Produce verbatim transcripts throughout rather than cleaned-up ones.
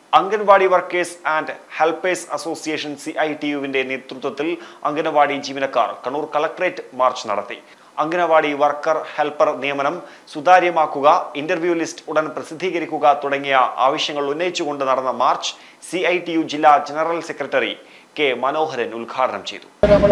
Anganwadi workers and helpers association C I T യുവിന്റെ നേതൃത്വത്തിൽ അംഗൻവാടി ജീവനക്കാർ കണ്ണൂർ കളക്ടറേറ്റ് മാർച്ച് നടത്തി. അംഗൻവാടി വർക്കർ ഹെൽപ്പർ നിയമനം സുതാര്യമാക്കുക, ഇന്റർവ്യൂ ലിസ്റ്റ് ഉടൻ പ്രസിദ്ധീകരിക്കുക തുടങ്ങിയ ആവശ്യങ്ങൾ ഉന്നയിച്ചുകൊണ്ട് നടന്ന march C I T U ജില്ലാ ജനറൽ സെക്രട്ടറി കെ മനോഹരൻ ഉദ്ഘാടനം ചെയ്തു.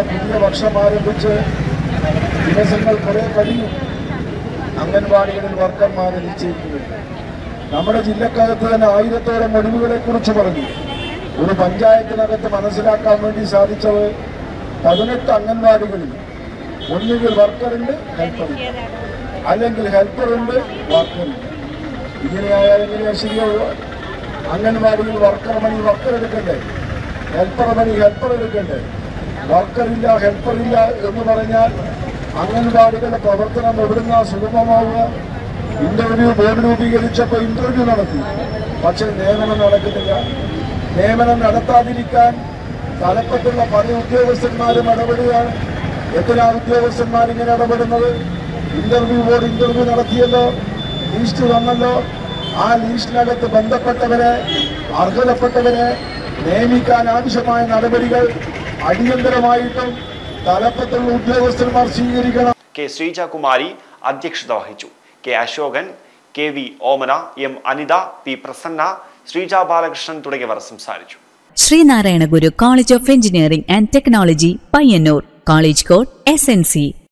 അംഗൻവാടികളിൽ വർക്കർമാരെ നിശ്ചയിക്കുന്നു. നമ്മുടെ ജില്ലക്കകത്ത് തന്നെ ആയിരത്തോളം ഒഴിവുകളെ കുറിച്ച് പറഞ്ഞു. ഒരു പഞ്ചായത്തിനകത്ത് മനസ്സിലാക്കാൻ വേണ്ടി സാധിച്ചത് പതിനെട്ട് അംഗൻവാടികളിൽ ഒന്നുകിൽ വർക്കറുണ്ട്, ഹെൽപ്പറുണ്ട്, അല്ലെങ്കിൽ ഹെൽപ്പറുണ്ട്, വർക്കറുണ്ട്. ഇങ്ങനെയായാൽ എങ്ങനെയാ ശരിയാവുക? അംഗൻവാടിയിൽ വർക്കർ മണി വർക്കർ എടുക്കണ്ടേ, ഹെൽപ്പർ മണി ഹെൽപ്പർ എടുക്കണ്ടേ? വർക്കറില്ല, ഹെൽപ്പറില്ല എന്ന് പറഞ്ഞാൽ അംഗൻവാടികളുടെ പ്രവർത്തനം എവിടുന്ന സുഗമമാവുക? ഇന്റർവ്യൂ ബോർഡ് രൂപീകരിച്ചപ്പോൾ ഇന്റർവ്യൂ നടത്തി, പക്ഷെ നിയമനം നടക്കുന്നില്ല. നിയമനം നടത്താതിരിക്കാൻ തലപ്പത്തുള്ള പല ഉദ്യോഗസ്ഥന്മാരും ഇടപെടുകയാണ്. എത്ര ഉദ്യോഗസ്ഥന്മാരിങ്ങനെ ഇടപെടുന്നത്? ഇന്റർവ്യൂ ബോർഡ് ഇന്റർവ്യൂ നടത്തിയല്ലോ, ലിസ്റ്റ് വന്നല്ലോ. ആ ലിസ്റ്റിനകത്ത് ബന്ധപ്പെട്ടവരെ, അർഹതപ്പെട്ടവരെ നിയമിക്കാൻ ആവശ്യമായ നടപടികൾ അടിയന്തരമായിട്ടും തലപ്പത്തുള്ള ഉദ്യോഗസ്ഥന്മാർ സ്വീകരിക്കണം. കെ ശ്രീജകുമാരി അധ്യക്ഷത വഹിച്ചു. K Ashokan, K V Omana, M Anitha, P Prasanna, Sreeja Balakrishnan തുടങ്ങിയവർ സംസാരിച്ചു. Sreenarayana Guru college of engineering and technology Payyanur, college code S N C.